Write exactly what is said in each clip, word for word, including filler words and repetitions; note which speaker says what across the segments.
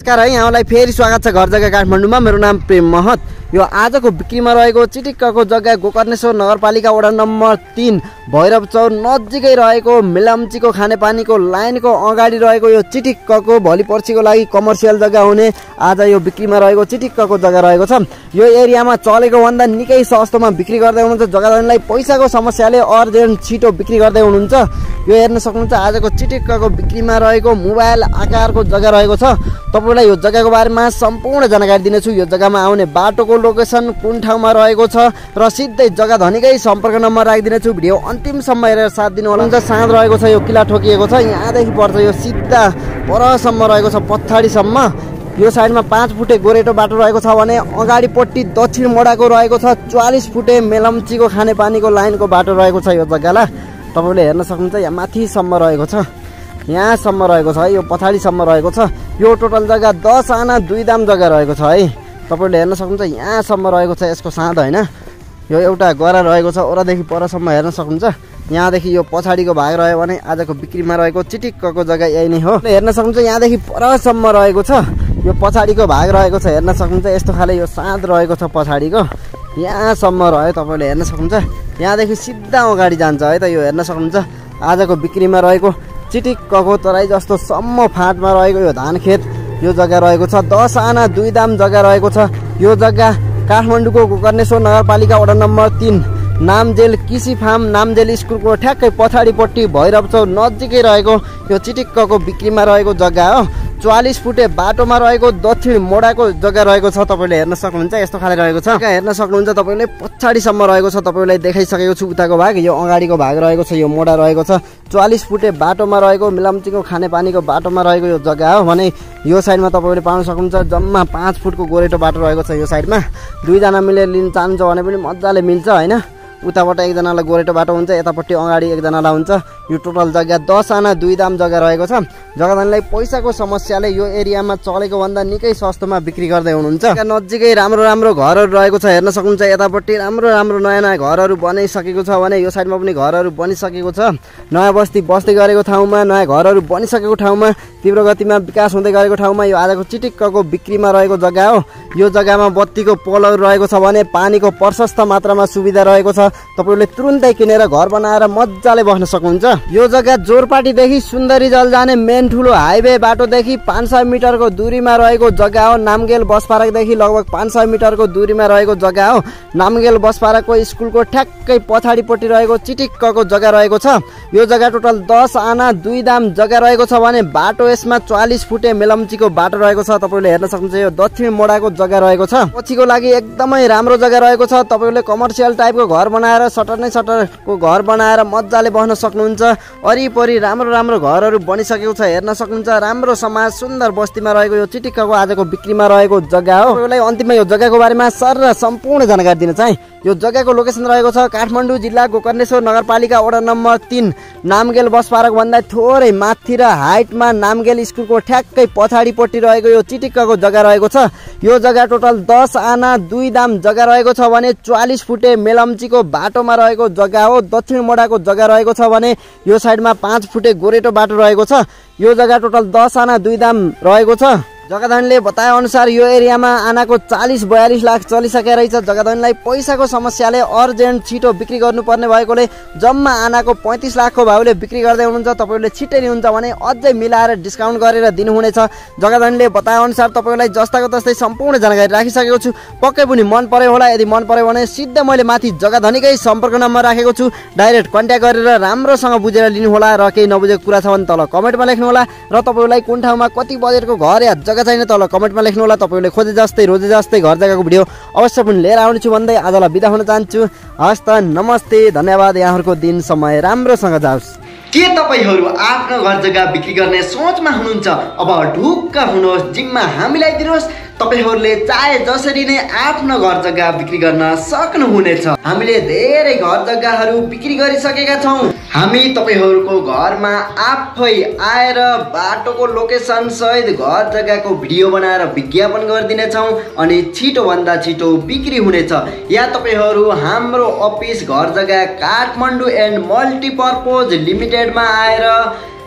Speaker 1: नमस्कार है, यहाँलाई फेरि स्वागत छ घर जग्गा काठमाडौँमा। मेरो नाम प्रेम महत। यो आजको बिक्रीमा रहेको चिटिक्कको जग्गा गोकर्णेश्वर नगरपालिका वडा नम्बर तीन भैरव चौर नजिकै रहेको मेलम्चीको खानेपानीको लाइनको अगाडि रहेको यो चिटिक्कको भोलि पर्सिको लागि कमर्सियल जग्गा हुने आज यो बिक्रीमा रहेको चिटिक्कको जग्गा रहेको छ। यो एरियामा चलेको भन्दा निकै सस्तोमा बिक्री गर्दै हुनुहुन्छ। जग्गाधनीलाई पैसाको समस्याले अर्जेन्ट छिटो बिक्री गर्दै हुनुहुन्छ। यो हेर्न सक्नुहुन्छ आजको चिटिक्कको बिक्रीमा रहेको मोबाइल आकारको जग्गा रहेको छ। तपाईलाई यो जग्गाको बारेमा सम्पूर्ण जानकारी दिनेछु। यो जग्गामा आउने बाटोको लोकेसन कुन ठाउँमा रहेको छ र सिधै जग्गाधनीकै सम्पर्क नम्बर राखिदिनेछु। भिडियो अन्तिमसम्म हेरेर साथ दिनु होला। साँध रहेको छ, यो किला ठोकिएको छ, यहाँदेखि पर्छ यो सिधा परसम्म रहेको छ पछाडिसम्म। यो साइडमा पाँच फुटे गोरेटो बाटो रहेको छ भने अगाडिपट्टि दक्षिण मोडाको रहेको छ चौवालीस फुटे मेलम्चीको खानेपानीको लाइनको बाटो रहेको छ। यो जग्गालाई तपाईले हेर्न सक्नुहुन्छ यहाँ माथिसम्म रहेको छ, यहाँसम्म रहेको छ, यो पछाडिसम्म रहेको छ। यो टोटल जग्गा दस आना दुई दाम जग्गा रहेको छ है। तपाईले हेर्न सक्नुहुन्छ यहाँसम्म रहेको छ यसको साँध होइन। यो एउटा गरा रहेको छ, ओरादेखि परसम्म हेर्न सक्नुहुन्छ। यहाँदेखि यो पछाडिको भाग रह्यो भने आजको बिक्रीमा रहेको चिटिक्कको जग्गा यही नै हो। हेर्न सक्नुहुन्छ यहाँदेखि परसम्म रहेको छ, यो पछाडिको भाग रहेको छ। हेर्न सक्नुहुन्छ यस्तो खाले यो साँध रहेको छ पछाडिको, यहाँसम्म रह्यो। तपाईँले हेर्न सक्नुहुन्छ यहाँदेखि सिधा अगाडि जान्छ है त। यो हेर्न सक्नुहुन्छ आजको बिक्रीमा रहेको चिटिक्कको तराई जस्तो सम्म फाँटमा रहेको यो धान खेत यो जग्गा रहेको छ। दस आना दुई दाम जग्गा रहेको छ। यो जग्गा काठमाडौँको गोकर्णेश्वर नगरपालिका वडा नम्बर तीन नामजेल कृषि फार्म नामजेल स्कुलको ठ्याक्कै पछाडिपट्टि भैरव चौर नजिकै रहेको यो चिटिक्कको बिक्रीमा रहेको जग्गा हो। चौवालीस फुटे बाटोमा रहेको दक्षिण मोडाको जग्गा रहेको छ। तपाईँले हेर्न सक्नुहुन्छ यस्तो खाले रहेको छ। हेर्न सक्नुहुन्छ तपाईँले पछाडिसम्म रहेको छ। तपाईँलाई देखाइसकेको छु उताको भाग, यो अगाडिको भाग रहेको छ, यो मोडा रहेको छ। चौवालीस फुटे बाटोमा रहेको मेलम्चीको खानेपानीको बाटोमा रहेको यो जग्गा हो भने यो साइडमा तपाईँले पाउन सक्नुहुन्छ जम्मा पाँच फुटको गोरेटो बाटो रहेको छ। यो साइडमा दुईजना मिलेर लिन चाहन्छ भने पनि मजाले मिल्छ होइन। उताबाट एकजनालाई गोरेटो बाटो हुन्छ, यतापट्टि अगाडि एकजनालाई हुन्छ। यो टोटल जग्गा दस आना दुई दाम जग्गा रहेको छ। जग्गाधनीलाई पैसाको समस्याले यो एरियामा चलेको भन्दा निकै सस्तोमा बिक्री गर्दै हुनुहुन्छ। नजिकै राम्रो राम्रो घरहरू रहेको छ। हेर्न सक्नुहुन्छ यतापट्टि राम्रो राम्रो नयाँ नयाँ घरहरू बनिसकेको छ भने यो साइडमा पनि घरहरू बनिसकेको छ। नयाँ बस्ती बस्दै गरेको ठाउँमा, नयाँ घरहरू बनिसकेको ठाउँमा, तीव्र गतिमा विकास हुँदै गरेको ठाउँमा यो आजको चिटिक्कको बिक्रीमा रहेको जग्गा हो। यो जग्गामा बत्तीको पोलहरू रहेको छ भने पानीको प्रशस्त मात्रामा सुविधा रहेको छ। तपाईले तुरुन्तै किनेर घर बनाएर मजाले बस्न सक्नुहुन्छ। यो जग्गा जोरपाटीदेखि सुन्दरी जल जाने मेन ठुलो हाइवे बाटोदेखि पाँच सय मिटरको दूरीमा रहेको जग्गा हो। नामगेल बस पार्कदेखि लगभग पाँच सय मिटरको दूरीमा रहेको जग्गा हो। नामगेल बस पार्कको स्कुलको ठ्याक्कै पछाडिपट्टि रहेको चिटिक्कको जग्गा रहेको छ। यो जग्गा टोटल दस आना दुई दाम जग्गा रहेको छ भने बाटो यसमा चौवालीस फुटे मेलम्चीको बाटो रहेको छ। तपाईले हेर्न सक्नुहुन्छ यो दक्षिण मोडाको जग्गा रहेको छ। पछिको लागि एकदमै राम्रो जग्गा रहेको छ। तपाईले कमर्सियल टाइपको घर बनाएर सटर नै सटरको घर बनाएर मजाले बस्न सक्नुहुन्छ। वरिपरि राम्रो राम्रो घरहरू बनिसकेको छ। हेर्न सक्नुहुन्छ राम्रो समाज सुन्दर बस्तीमा रहेको यो चिटिक्कको आजको बिक्रीमा रहेको जग्गा हो। तपाईलाई अन्तिममा यो जग्गाको बारेमा सर र सम्पूर्ण जानकारी दिन चाहे। यो जग्गाको लोकेसन रहेको छ काठमाडौँ जिल्ला गोकर्णेश्वर नगरपालिका वडा नम्बर तीन नामगेल बस पार्क भन्दा थोरै माथि र हाइटमा नामगेल स्कुलको ठ्याक्कै पछाडिपट्टि रहेको यो चिटिक्कको जग्गा रहेको छ। यो जग्गा टोटल दस आना दुई दाम जग्गा रहेको छ भने चौवालीस फुटे मेलम्चीको बाटोमा रहेको जग्गा हो। दक्षिण मोडाको जग्गा रहेको छ भने यो साइडमा पाँच फुटे गोरेटो बाटो रहेको छ। यो जग्गा टोटल दस आना दुई दाम रहेको छ। जग्गाधनीले बताए अनुसार यो एरियामा आनाको चालीस बयालीस लाख चलिसकेको रहेछ। जग्गाधनीलाई पैसाको समस्याले अर्जेन्ट छिटो बिक्री गर्नुपर्ने भएकोले जम्मा आनाको पैँतिस लाखको भाउले बिक्री गर्दै हुनुहुन्छ। तपाईँले छिट्टै लिनुहुन्छ भने अझै मिलाएर डिस्काउन्ट गरेर दिनुहुनेछ। जग्गाधनीले बताए अनुसार तपाईँलाई जस्ताको तस्तै सम्पूर्ण जानकारी राखिसकेको छु। पक्कै पनि मन पर्यो होला। यदि मन पर्यो भने सिधै मैले माथि जग्गाधनीकै सम्पर्क नम्बर राखेको छु। डाइरेक्ट कन्ट्याक्ट गरेर राम्रोसँग बुझेर लिनुहोला र केही नबुझेको कुरा छ भने तल कमेन्टमा लेख्नुहोला र तपाईँलाई कुन ठाउँमा कति बजेटको घर या जग्गा चाहिने तल कमेन्टमा लेख्नु होला। तपाईले खोजे जस्तै रोजे जस्तै घर जग्गाको भिडियो अवश्य पनि लिएर आउनेछु भन्दै आजलाई बिदा हुन चाहन्छु। हस् त, नमस्ते, धन्यवाद। यहाँहरूको दिन समय राम्रोसँग जाओस्।
Speaker 2: के तपाईहरू आफ्नो घर जग्गा बिक्री गर्ने सोचमा हुनुहुन्छ? अब ढुक्क हुनुहोस्, जिम्मा हामीलाई दिनुहोस्। तपाईहरूले चाहे जसरी नै आफ्नो घर जग्गा बिक्री गर्न सक्नुहुनेछ। हामीले धेरै घर जग्गाहरू बिक्री गरिसकेका छौँ। हामी तपाईहरूको घरमा आफै आएर बाटोको लोकेसन सहित घर जग्गाको भिडियो बनाएर विज्ञापन गरिदिनेछौँ अनि छिटो भन्दा छिटो बिक्री हुनेछ। या तपाईहरू हाम्रो अफिस घर जग्गा काठमाडौँ एन्ड मल्टिपर्पज लिमिटेडमा आएर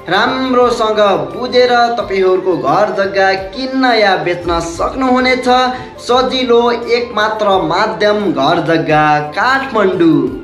Speaker 2: राम्रोसँग बुझेर तपाईँहरूको घर जग्गा किन्न या बेच्न सक्नुहुनेछ। सजिलो एकमात्र माध्यम घर जग्गा काठमाडौँ।